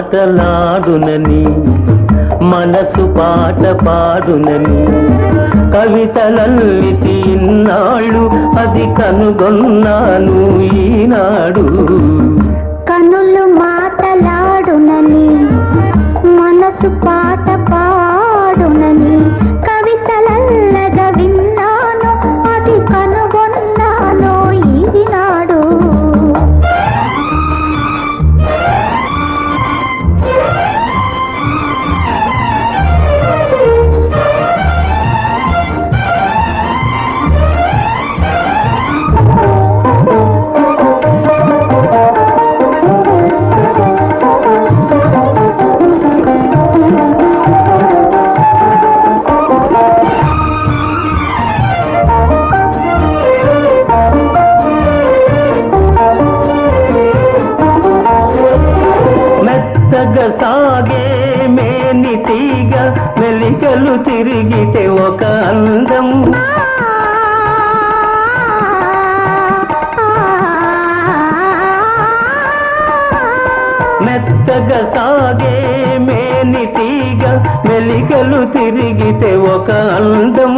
మాటలాడునని మనసు పాట పాడునని కవితలల్లితి ఇన్నాళ్ళు అది కనుగొన్నాను ఈనాడు. కనులు మాటలాడునని మనసు పాట పాడునని కవితలల్లగా విన్నాను అది కనుగొన్నాను ఈనాడు. సాగే మేని తీగ మెలికలు తిరిగితే ఒక అందం. మెత్తగా సాగే మేని తీగ మెలికలు తిరిగితే ఒక అందం.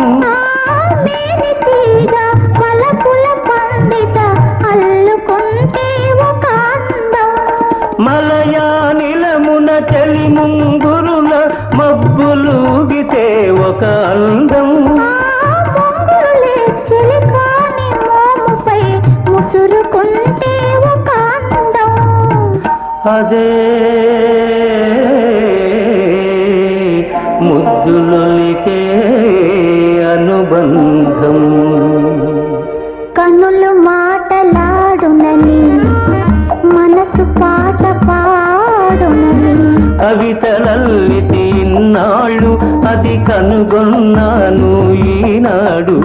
మలయానిలమున చలి ముంగురుల మబ్బులూగితే ఒక అందం. అదే ముద్దులొలికే అనుబంధం. కనులు మాటలాడునని మనసు పాట పాడునని కవితలల్లితి ఇన్నాళ్ళు అది కనుగొన్నాను ఈనాడు.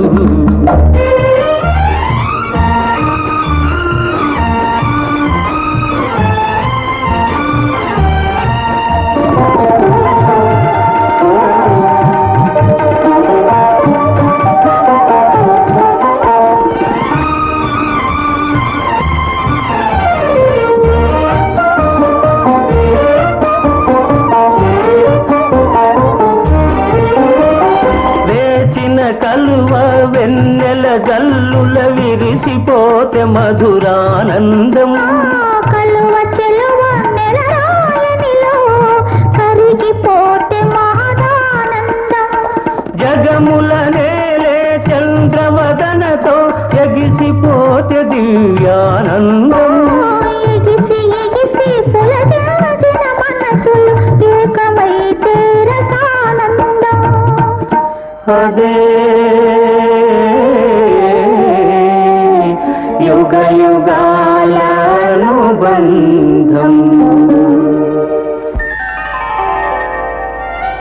కలువ వెన్నెల జల్లుల విరిసిపోతే మధురానందం. కలువ చెలువ నెలరాయనిలో కరిగిపోతే మహదానందం. జగముల నేలే చంద్రవదనతో ఎగిసిపోతే దివ్యానందం. ఎగిసి ఎగిసి పులకించిన మనసులు ఏకమైతే రసానందం. అదే యుగ యుగాల అనుబంధం.